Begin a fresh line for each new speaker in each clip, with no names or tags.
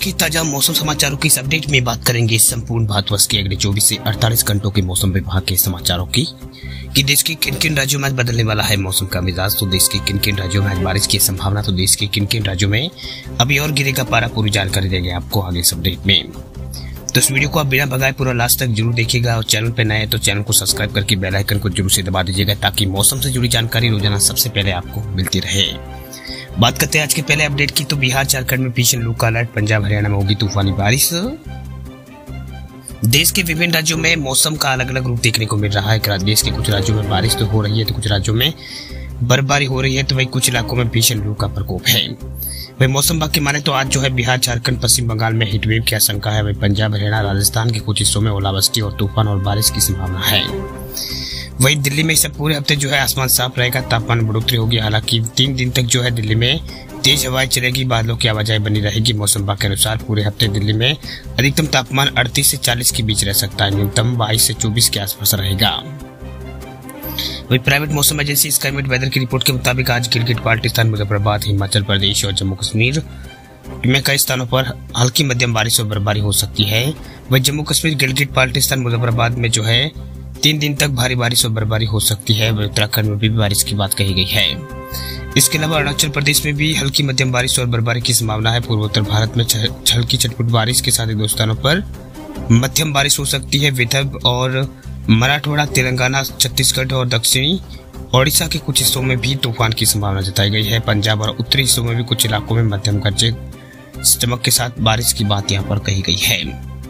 के ताजा मौसम समाचारों की इस अपडेट में बात करेंगे संपूर्ण भारतवर्ष के अगले 24 से 48 घंटों के मौसम विभाग के समाचारों की कि देश के किन किन राज्यों में आज बदलने वाला है मौसम का मिजाज। तो देश के किन किन राज्यों में आज बारिश की संभावना, तो देश के किन किन राज्यों में अभी और गिरेगा पारा, पूरी जानकारी देंगे आपको आगे इस अपडेट में। तो इस वीडियो को आप बिना भगाए पूरा लास्ट तक जरूर देखिएगा और चैनल पर नए हैं तो चैनल को सब्सक्राइब करके बेल आइकन को जरूर से दबा दीजिएगा ताकि मौसम से जुड़ी जानकारी रोजाना सबसे पहले आपको मिलती रहे। बात करते हैं आज के पहले अपडेट की, तो बिहार झारखंड में भीषण लू का अलर्ट, पंजाब हरियाणा में होगी तूफानी बारिश। देश के विभिन्न राज्यों में मौसम का अलग अलग रूप देखने को मिल रहा है। देश के कुछ राज्यों में बारिश तो हो रही है तो कुछ राज्यों में बर्फबारी हो रही है, तो वही कुछ इलाकों में भीषण लू का प्रकोप है। वही मौसम विभाग की माने तो आज जो है बिहार झारखंड पश्चिम बंगाल में हीटवेव की आशंका है। वही पंजाब हरियाणा राजस्थान के कुछ हिस्सों में ओलावृष्टि और तूफान और बारिश की संभावना है। वही दिल्ली में इस पूरे हफ्ते जो है आसमान साफ रहेगा, तापमान में बढ़ोतरी होगी। हालांकि 3 दिन तक जो है दिल्ली में तेज हवाएं चलेगी, बादलों की आवाजाही बनी रहेगी। मौसम विभाग के अनुसार पूरे हफ्ते दिल्ली में अधिकतम तापमान 38 से 40 के बीच रह सकता है, न्यूनतम 22 से 24 के आसपास रहेगा। वही प्राइवेट मौसम एजेंसी स्काईमेट वेदर की रिपोर्ट के मुताबिक आज गिलगित बाल्टिस्तान मुजफ्फराबाद हिमाचल प्रदेश और जम्मू कश्मीर में कई स्थानों पर हल्की मध्यम बारिश और बर्फबारी हो सकती है। वही जम्मू कश्मीर गिलगित बाल्टिस्तान मुजफ्फराबाद में जो है 3 दिन तक भारी बारिश और बर्फबारी हो सकती है। वही उत्तराखंड में भी बारिश की बात कही गई है। इसके अलावा अरुणाचल प्रदेश में भी हल्की मध्यम बारिश और बर्फबारी की संभावना है। पूर्वोत्तर भारत में हल्की चटपुट बारिश के साथ ही 2 स्थानों पर मध्यम बारिश हो सकती है। विदर्भ और मराठवाड़ा, तेलंगाना, छत्तीसगढ़ और दक्षिणी ओडिशा के कुछ हिस्सों में भी तूफान की संभावना जताई गई है। पंजाब और उत्तरी हिस्सों में भी कुछ इलाकों में मध्यम गरजे चमक के साथ बारिश की बात यहाँ पर कही गई है।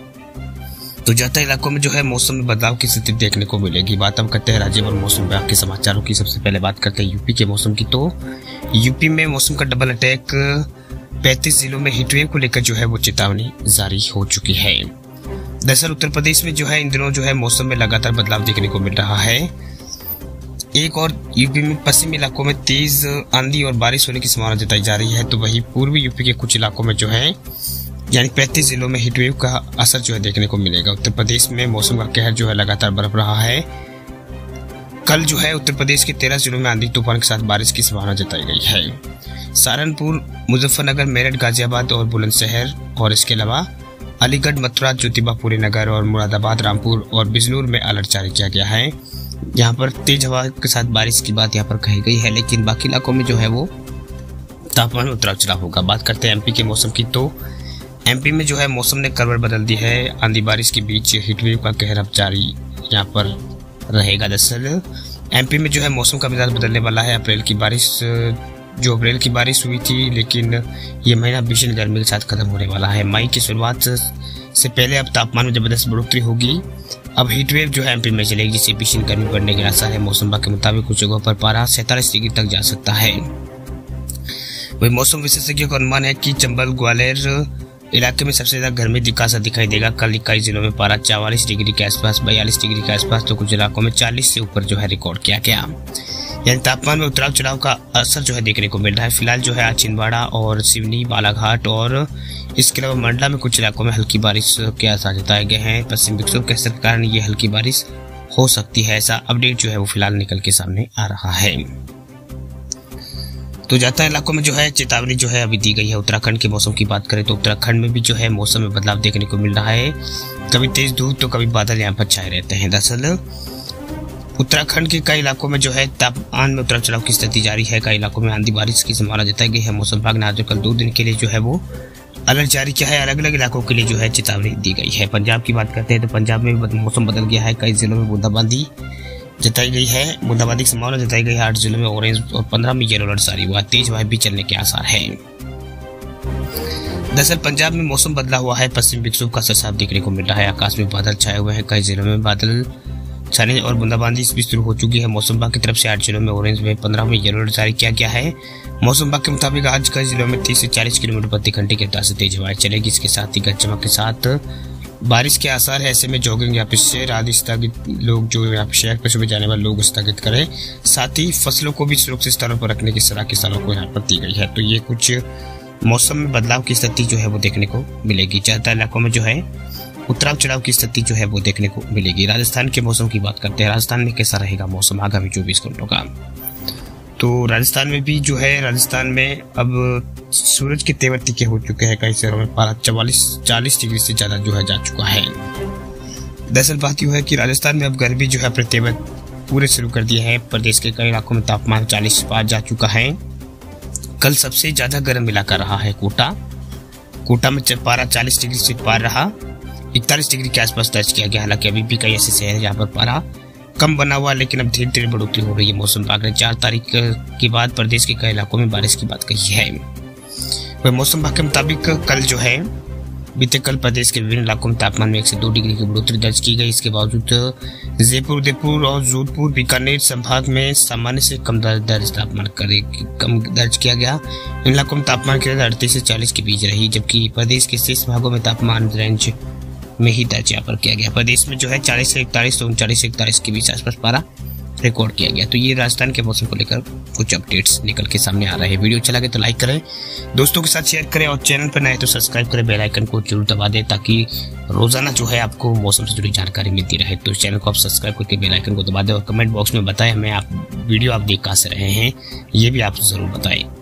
तो ज्यादातर इलाकों में जो है मौसम में बदलाव की स्थिति देखने को मिलेगी। बात हम करते हैं राज्य और मौसम विभाग के समाचारों की। सबसे पहले बात करते हैं यूपी के मौसम की, तो यूपी में मौसम का डबल अटैक, 35 जिलों में हीटवेव को लेकर जो है वो चेतावनी जारी हो चुकी है। दरअसल उत्तर प्रदेश में जो है इन दिनों जो है मौसम में लगातार बदलाव देखने को मिल रहा है। एक और यूपी में पश्चिमी इलाकों में तेज आंधी और बारिश होने की संभावना जताई जा रही है, तो वही पूर्वी यूपी के कुछ इलाकों में जो है यानी 35 जिलों में हीटवेव का असर जो है देखने को मिलेगा। उत्तर प्रदेश में मौसम का कहर जो है लगातार बरप रहा है। कल जो है उत्तर प्रदेश के 13 जिलों में आंधी तूफान के साथ बारिश की संभावना जताई गई है। सहारनपुर, मुजफ्फरनगर, मेरठ, गाजियाबाद और बुलंदशहर और इसके अलावा अलीगढ़, मथुरा, ज्योतिबापुरी नगर और मुरादाबाद, रामपुर और बिजनौर में अलर्ट जारी किया गया है। यहाँ पर तेज हवा के साथ बारिश की बात यहाँ पर कही गई है, लेकिन बाकी इलाकों में जो है वो तापमान में उतार चढ़ाव होगा। बात करते हैं एमपी के मौसम की, तो एमपी में जो है मौसम ने करवट बदल दी है। आंधी बारिश के बीच हीटवेव का कहर अब जारी यहाँ पर रहेगा। दरअसल एमपी में जो है मौसम का मिजाज बदलने वाला है। अप्रैल की बारिश हुई थी, लेकिन ये महीना भीषण गर्मी के साथ खत्म होने वाला है। मई की शुरुआत से पहले अब तापमान में जबरदस्त बढ़ोतरी होगी। अब हीटवेव जो है एमपी में चलेगी, जिससे भीषण गर्मी बढ़ने के आसार है। मौसम विभाग के मुताबिक कुछ जगहों पर पारा 47 डिग्री तक जा सकता है। वही मौसम विशेषज्ञों का अनुमान है कि चंबल, ग्वालियर इलाके में सबसे ज्यादा गर्मी का असर दिखाई देगा। कल 21 जिलों में पारा 44 डिग्री के आसपास, 42 डिग्री के आसपास, तो कुछ इलाकों में 40 से ऊपर जो है रिकॉर्ड किया गया। यानी तापमान में उतार चढ़ाव का असर जो है देखने को मिल रहा है। फिलहाल जो है आज छिंदवाड़ा और सिवनी, बालाघाट और इसके अलावा मंडला में कुछ इलाकों में हल्की बारिश के आसार जताए गए हैं। पश्चिम विक्षोभ के असर के कारण ये हल्की बारिश हो सकती है, ऐसा अपडेट जो है वो फिलहाल निकल के सामने आ रहा है। तो ज्यादातर इलाकों में जो है चेतावनी जो है अभी दी गई है। उत्तराखंड के मौसम की बात करें तो उत्तराखंड में भी जो है मौसम में बदलाव देखने को मिल रहा है। कभी तेज धूप तो कभी बादल यहाँ पर छाए रहते हैं। दरअसल उत्तराखंड के कई इलाकों में जो है तापमान में उतार चढ़ाव की स्थिति जारी है। कई इलाकों में आंधी बारिश की संभावना जताई गई है। मौसम विभाग ने आज कल 2 दिन के लिए जो है वो अलर्ट जारी किया है। अलग अलग इलाकों के लिए जो है चेतावनी दी गई है। पंजाब की बात करते हैं तो पंजाब में मौसम बदल गया है। कई जिलों में बूंदाबांदी जताई गई है। बूंदाबांदी की संभावना जताई गई है। 8 जिलों में ऑरेंज और 15 में येलो अलर्ट जारी हुआ। तेज हवाएं भी चलने के आसार है। दरअसल पंजाब में मौसम बदला हुआ है। पश्चिम विक्षोभ का असर साफ देखने को मिल रहा है। आकाश में बादल छाए हुए हैं। कई जिलों में बादल छाने और बूंदाबांदी भी शुरू हो चुकी है। मौसम विभाग की तरफ से 8 जिलों में ऑरेंज में, 15 में येलो अलर्ट जारी किया गया है। मौसम विभाग के मुताबिक आज कई जिलों में 30 से 40 किलोमीटर प्रति घंटे की रफ्तार से तेज हवाएं चलेगी। इसके साथ ही गरज चमक के साथ बारिश के आसार है। ऐसे में जॉगिंग या फिर सैर आदि स्थगित, लोग जो यहाँ शहर पर सुबह जाने वाले लोग स्थगित करें। साथ ही फसलों को भी सुरक्षित स्थानों पर रखने की सलाह किसानों को यहाँ पर दी गई है। तो ये कुछ मौसम में बदलाव की स्थिति जो है वो देखने को मिलेगी। ज्यादातर इलाकों में जो है उतार चढ़ाव की स्थिति जो है वो देखने को मिलेगी। राजस्थान के मौसम की बात करते हैं। राजस्थान में कैसा रहेगा मौसम आगामी 24 घंटों का, तो राजस्थान में भी जो है, राजस्थान में अब सूरज के तेवर तीखे हो चुके हैं। कई शहरों में पारा 40 डिग्री से ज़्यादा जो है जा चुका है। दरअसल बात यह है कि राजस्थान में अब गर्मी जो है अपने तेवर पूरे शुरू कर दिया है। प्रदेश के कई इलाकों में तापमान 40 पार जा चुका है। कल सबसे ज़्यादा गर्म इलाका रहा है कोटा में पारा 40 डिग्री से पार रहा, 41 डिग्री के आसपास दर्ज किया गया। हालांकि अभी भी कई ऐसे शहर हैं जहाँ पर पारा कम बना हुआ, लेकिन अब धीरे धीरे बढ़ोतरी हो रही है। मौसम विभाग ने 4 तारीख के बाद प्रदेश के कई इलाकों में बारिश की बात कही है। वह मौसम विभाग के मुताबिक कल जो है, बीते कल प्रदेश के विभिन्न इलाकों में तापमान में 1 से 2 डिग्री की बढ़ोतरी दर्ज की गई। इसके बावजूद जयपुर, उदयपुर और जोधपुर, बीकानेर संभाग में सामान्य से कम तापमान कम दर्ज किया गया। इन इलाकों में तापमान की 38 से 40 के बीच रही, जबकि प्रदेश के शेष भागों में तापमान रेंज में ही दर्ज यहाँ पर किया गया। प्रदेश में जो है 40 से 41 तो 39 से 41 के बीच आसपास पारा रिकॉर्ड किया गया। तो ये राजस्थान के मौसम को लेकर कुछ अपडेट्स निकल के सामने आ रहे हैं। वीडियो अच्छा लगे तो लाइक करें, दोस्तों के साथ शेयर करें और चैनल पर नए तो सब्सक्राइब करें, बेल आइकन को जरूर दबा दें ताकि रोजाना जो है आपको मौसम से जुड़ी जानकारी मिलती रहे। तो चैनल को आप सब्सक्राइब करके बेल आइकन को दबा दें और कमेंट बॉक्स में बताएं हमें आप वीडियो आप देख कहाँ से रहे हैं, ये भी आप जरूर बताएं।